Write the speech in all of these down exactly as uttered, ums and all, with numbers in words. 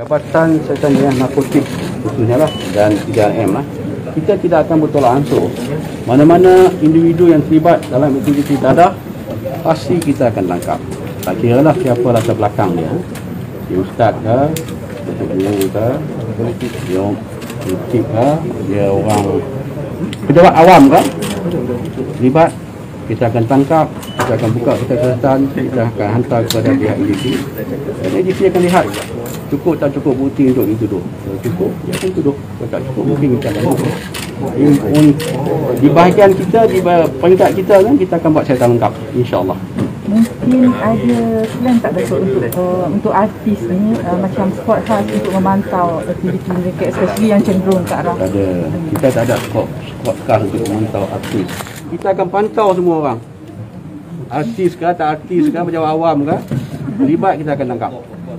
Jabatan Siasatan Jadian Narkotik khususnya lah dan tiga M lah. Kita tidak akan bertolak ansur. Mana-mana individu yang terlibat dalam aktiviti dadah, pasti kita akan tangkap. Tak kira lah siapa latar belakang dia. Dia ustaz ke, dia guru ke, politik, dia politik ke, dia orang pejabat awam ke, terlibat, kita akan tangkap, kita akan buka kita kesihatan, kita akan hantar kepada pihak A G P. Dan A G P akan lihat cukup tak cukup bukti untuk dituduh. Kalau cukup, dia akan tuduh. Kalau tak cukup, mungkin kita akan tuduh. Di bahagian kita, di peringkat kita kan, kita akan buat siasatan lengkap, insya-Allah. Mungkin ada plan tak Datuk untuk uh, untuk artis ni uh, macam squad khas untuk memantau aktiviti mereka, especially yang cenderung ke arah. Tak ada. Kita tak ada squad, squad khas untuk memantau artis. Kita akan pantau semua orang. Artis ke, tak artis ke, pejabat awam ke, terlibat kita akan tangkap.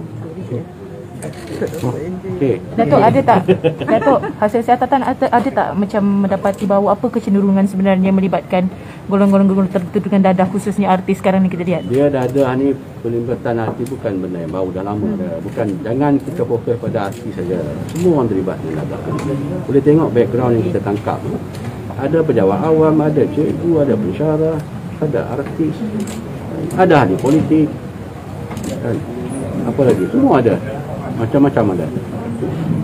Okey. Datuk, ada tak? Datuk, hasil siasatan ada, ada tak macam mendapati bahawa apa kecenderungan sebenarnya melibatkan golongan-golongan tertentu dengan dadah, khususnya artis sekarang ni kita lihat? Dia dadah ni, pelibatan artis bukan benda yang baru, dah lama dah. Bukan, jangan kita fokus pada artis saja. Semua orang terlibat dengan dadah. Boleh tengok background yang kita tangkap. Ada pejabat awam, ada cikgu, ada pensyarah, ada artis, ada ahli politik, apa lagi, semua ada. Macam-macam ada.